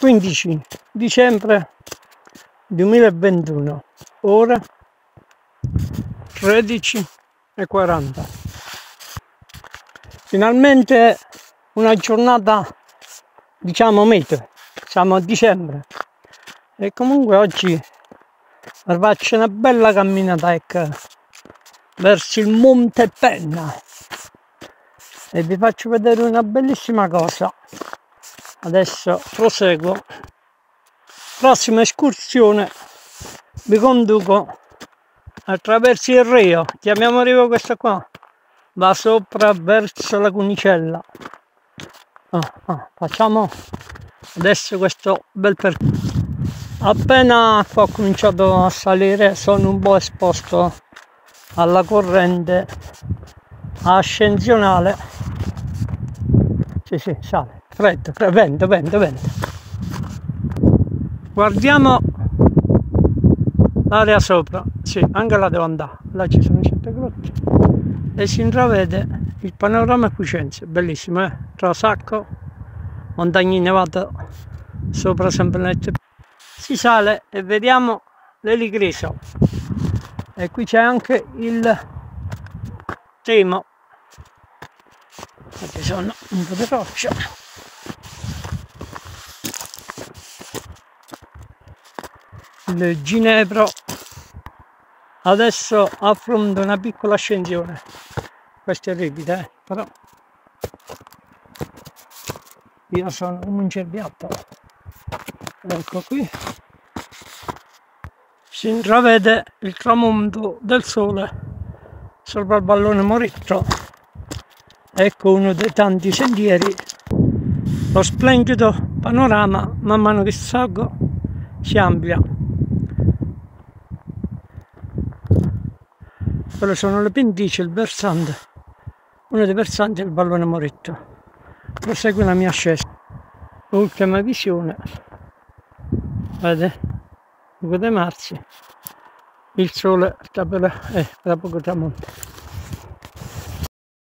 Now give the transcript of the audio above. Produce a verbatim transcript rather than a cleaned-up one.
quindici dicembre duemilaventuno, ore tredici e quaranta. Finalmente una giornata, diciamo, meteo. Siamo a dicembre e comunque oggi faccio una bella camminata, ecco, verso il Monte Penna, e vi faccio vedere una bellissima cosa. Adesso proseguo. Prossima escursione vi conduco attraverso il Rio, chiamiamo Rio questo qua, va sopra verso la Cunicella. Ah, ah, facciamo adesso questo bel percorso. Appena ho cominciato a salire sono un po' esposto alla corrente ascensionale. Sì, sì, sale, freddo, freddo, vento, vento, vento. Guardiamo l'area sopra, sì, anche là devo andare, là ci sono certe grotte e si intravede il panorama Cucenze, bellissimo, eh? Tra Sacco, montagne innevate sopra Sempronette. Si sale e vediamo l'Eligriso, e qui c'è anche il Timo, ci sono un po' di roccia. Il Ginepro. Adesso affronto una piccola ascensione, questo è ripide, eh? Però io sono un cerbiatto. Ecco qui si intravede il tramonto del sole sopra il Vallone Moritto. Ecco uno dei tanti sentieri, lo splendido panorama man mano che salgo si amplia. Quelle sono le pendici, il versante, uno dei versanti del Vallone Moritto. Prosegue la mia ascesa. Ultima visione, vedete, Ugo dei Marzi, il sole sta per, eh, da poco tramonto.